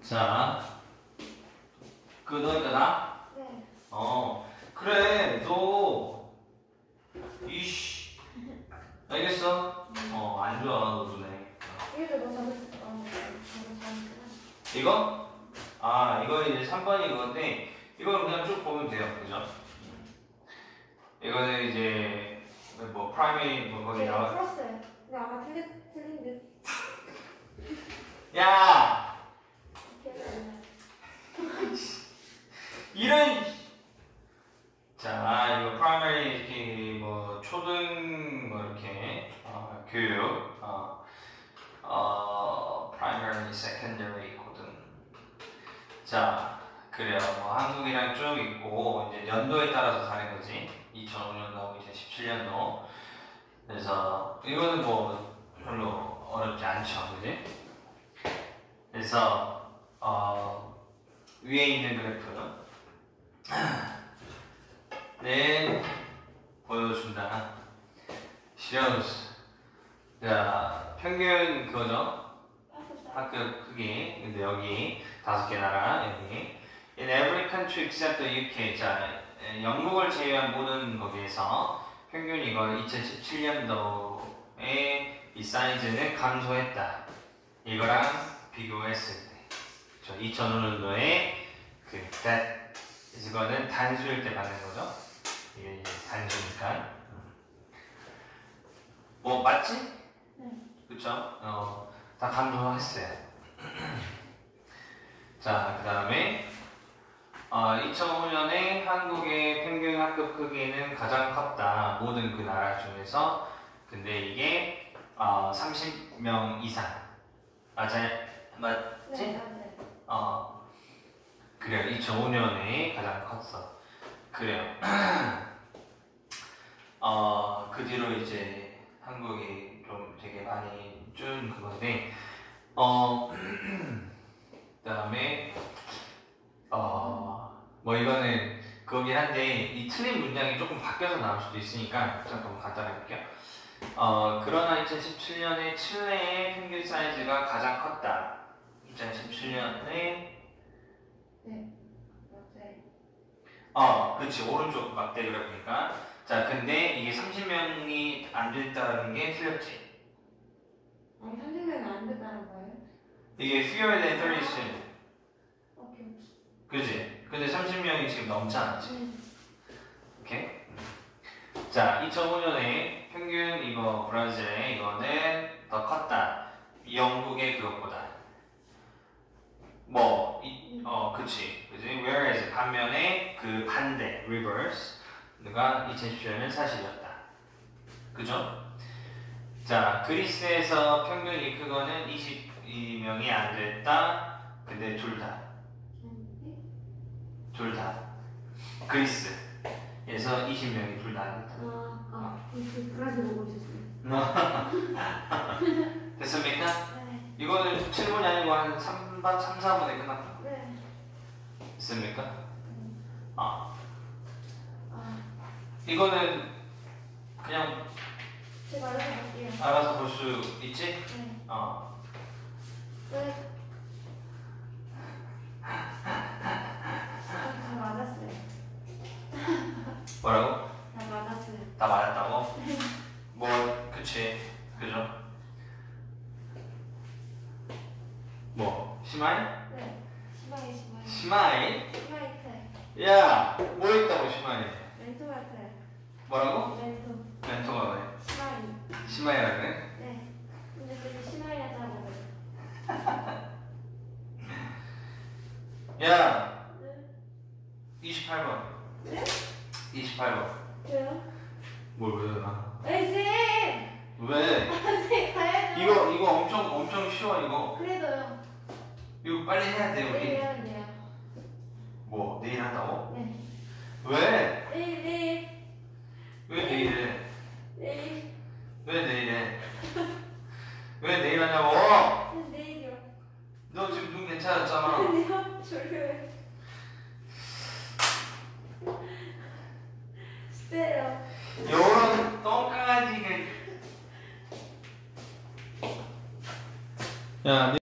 자, 끄덕이다. 네. 그래, 너, 이씨, 알겠어? 안 좋아, 너 눈에. 이거 뭐 잘못했어. 이거? 이거 이제 3번이 이건데, 이거는 그냥 쭉 보면 돼요, 그죠? 이거는 이제, 뭐, 프라이머리, 뭐, 거기 네, 나와. 풀었어요. 근데 아마 틀린 듯. 야! 기억이 안 나요. 이런, 자, 이거 프라이머리, 이렇게, 뭐, 초등, 뭐, 이렇게, 교육, primary, secondary, 고등. 자, 그래요. 뭐, 한국이랑 쭉 있고, 이제 연도에 따라서 다른 거지. 2005년도, 2017년도. 그래서, 이거는 뭐, 별로 어렵지 않죠. 그지? 그래서, 위에 있는 그래프. 네, 보여준다. shows. 자, 평균 그거죠? 학급 크기. 근데 여기 5개 나라, 여기. In every country except the UK. 자, 영국을 제외한 모든 거기에서 평균 이거 2017년도에 이 사이즈는 감소했다. 이거랑 비교했을 때. 저 2005년도에 그 that 이거는 단수일 때 받는 거죠. 이게 단수니까. 뭐 맞지? 네. 그쵸? 다 감소했어요. 자, 그 다음에 2005년에 한국의 평균 학급 크기는 가장 컸다. 모든 그 나라 중에서. 근데 이게 30명 이상. 맞아요? 맞지? 네, 맞아요. 그래요. 2005년에 가장 컸어. 그래요. 그 뒤로 이제 한국이 좀 되게 많이 준 그건데, 그 다음에, 뭐 이거는 그거긴 한데, 이 틀린 문장이 조금 바뀌어서 나올 수도 있으니까, 잠깐 간단하게 할게요. 그러나 2017년에 칠레의 평균 사이즈가 가장 컸다. 2017년에 네, 맞아요. 그치. 오른쪽 막대 그래프니까. 자, 근데 이게 30명이 안 됐다는 게 틀렸지. 아니, 30명은 안 됐다는 거예요? 이게 fewer than 30. 오케이. 그치? 근데 30명이 지금 넘잖아, 지금. 네. 오케이? 자, 2005년에 평균 이거 브라질의 이거는 더 컸다. 영국의 그것보다. 뭐, 그치. 그치? Whereas 반면에 그 반대, reverse가 2017년은 사실이었다. 그죠? 자, 그리스에서 평균이 그거는 22명이 안 됐다. 근데 둘 다. 둘 다. 그리스에서 20명이 둘 다 안 됐다. 브라질 보고 있었어요. 됐습니까? 네. 이거는 7분이 아니고 한 3, 4분에 끝났다. 네. 됐습니까? 이거는 그냥 제가 알려드릴게요. 알아서 볼 수 있지? 네. 네. 다 맞았어요. 뭐라고? 다 맞았어요. 다 맞았다고? 뭐, 그치. 그죠? 뭐, 시마이? 네. 시마이. 시마이? 시마이트. 야, 뭐 있다고 시마이? 멘토 같아요. 뭐라고? 멘토. 멘토가 왜? 시마이. 시마이라 그래? 네. 근데 그게 시마이라고 하잖아요. 야, 네. 28번. 네? 28번. 왜요? 뭘 왜? 쌤! 왜? 쌤 가야죠. 이거 엄청 쉬워, 이거. 그래도요. 이거 빨리 해야 돼, 내일 우리. 하면 돼요. 뭐, 내일 한다고? 네. 왜? 내일. 왜 내일 해? 내일. 왜 내일 해? 왜 내일 하냐고? 내일이요. 너 지금 눈 괜찮았잖아. 아니요. 졸려요. 진짜요. 요런 똥강아지가. 야,